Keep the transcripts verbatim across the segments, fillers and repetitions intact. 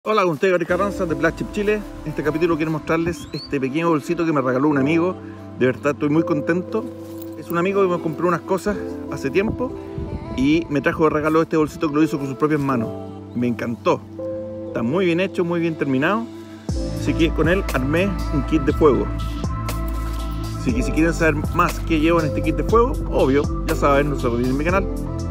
Hola, con ustedes Gary Carranza de Black Chip Chile. En este capítulo quiero mostrarles este pequeño bolsito que me regaló un amigo. De verdad estoy muy contento. Es un amigo que me compró unas cosas hace tiempo y me trajo de regalo este bolsito que lo hizo con sus propias manos. Me encantó. Está muy bien hecho, muy bien terminado. Así que con él armé un kit de fuego. Así que si quieren saber más qué llevo en este kit de fuego, obvio, ya saben, no se olviden en mi canal.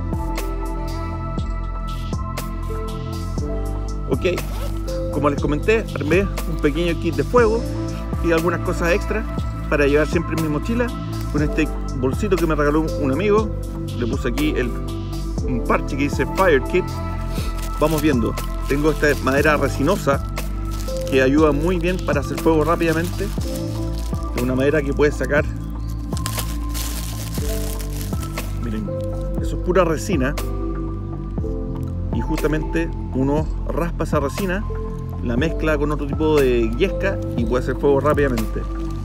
Ok, como les comenté, armé un pequeño kit de fuego y algunas cosas extras para llevar siempre en mi mochila. Con este bolsito que me regaló un amigo, le puse aquí el, un parche que dice Fire Kit. Vamos viendo, tengo esta madera resinosa que ayuda muy bien para hacer fuego rápidamente. Es una madera que puedes sacar, miren, eso es pura resina. Y justamente uno raspa esa resina, la mezcla con otro tipo de yesca y puede hacer fuego rápidamente.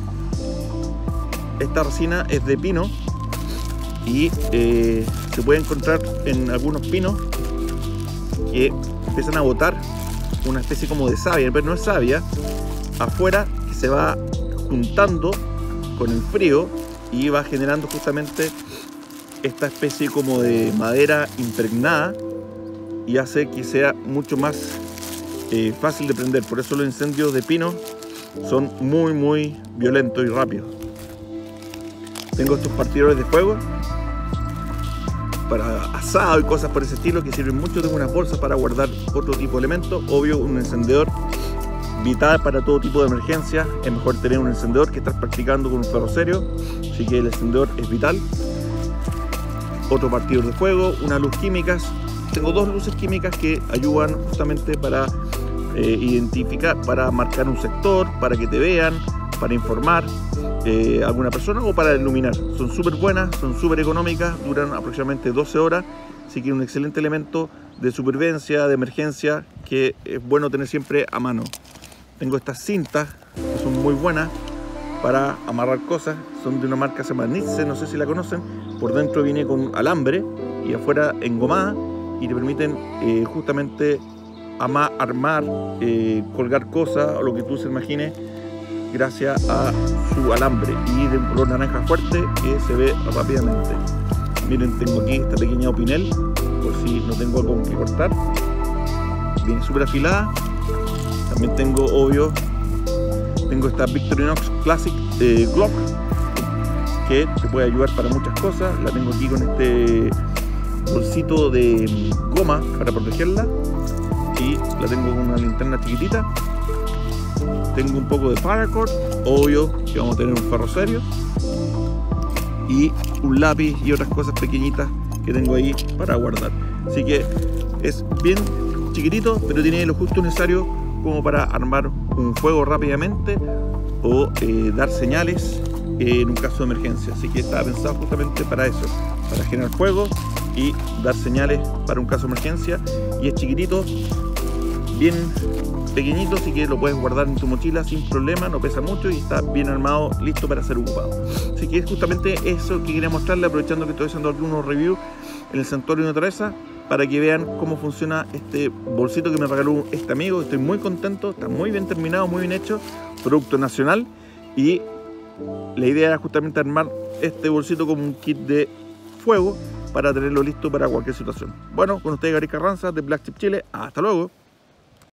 Esta resina es de pino y eh, se puede encontrar en algunos pinos que empiezan a botar una especie como de savia, pero no es savia, afuera, que se va juntando con el frío y va generando justamente esta especie como de madera impregnada y hace que sea mucho más eh, fácil de prender. Por eso los incendios de pino son muy muy violentos y rápidos. Tengo estos partidores de fuego para asado y cosas por ese estilo que sirven mucho. Tengo unas bolsas para guardar otro tipo de elementos. Obvio, un encendedor vital para todo tipo de emergencia. Es mejor tener un encendedor que estar practicando con un ferro serio, así que el encendedor es vital. Otro partidor de fuego, una luz químicas. Tengo dos luces químicas que ayudan justamente para eh, identificar, para marcar un sector, para que te vean, para informar eh, a alguna persona o para iluminar. Son súper buenas, son súper económicas, duran aproximadamente doce horas, así que un excelente elemento de supervivencia, de emergencia, que es bueno tener siempre a mano. Tengo estas cintas que son muy buenas para amarrar cosas, son de una marca que se llama Nitze, no sé si la conocen. Por dentro viene con alambre y afuera engomada, y te permiten eh, justamente ama, armar, eh, colgar cosas o lo que tú se imagines gracias a su alambre, y de un color naranja fuerte que se ve rápidamente. Miren, tengo aquí esta pequeña opinel por si no tengo algo que cortar, viene súper afilada. También tengo, obvio, tengo esta Victorinox Classic eh, Glock que te puede ayudar para muchas cosas. La tengo aquí con este bolsito de goma para protegerla y la tengo con una linterna chiquitita. Tengo un poco de paracord, obvio que vamos a tener un ferro serio, y un lápiz y otras cosas pequeñitas que tengo ahí para guardar. Así que es bien chiquitito, pero tiene lo justo necesario como para armar un fuego rápidamente o eh, dar señales eh, en un caso de emergencia. Así que estaba pensado justamente para eso, para generar fuego y dar señales para un caso de emergencia. Y es chiquitito, bien pequeñito, así que lo puedes guardar en tu mochila sin problema, no pesa mucho y está bien armado, listo para ser ocupado. Así que es justamente eso que quería mostrarle, aprovechando que estoy haciendo algunos reviews en el Santuario de Teresa, para que vean cómo funciona este bolsito que me regaló este amigo. Estoy muy contento, está muy bien terminado, muy bien hecho, producto nacional, y la idea era justamente armar este bolsito como un kit de fuego para tenerlo listo para cualquier situación. Bueno, con ustedes Gary Carranza de Black Chip Chile. Hasta luego.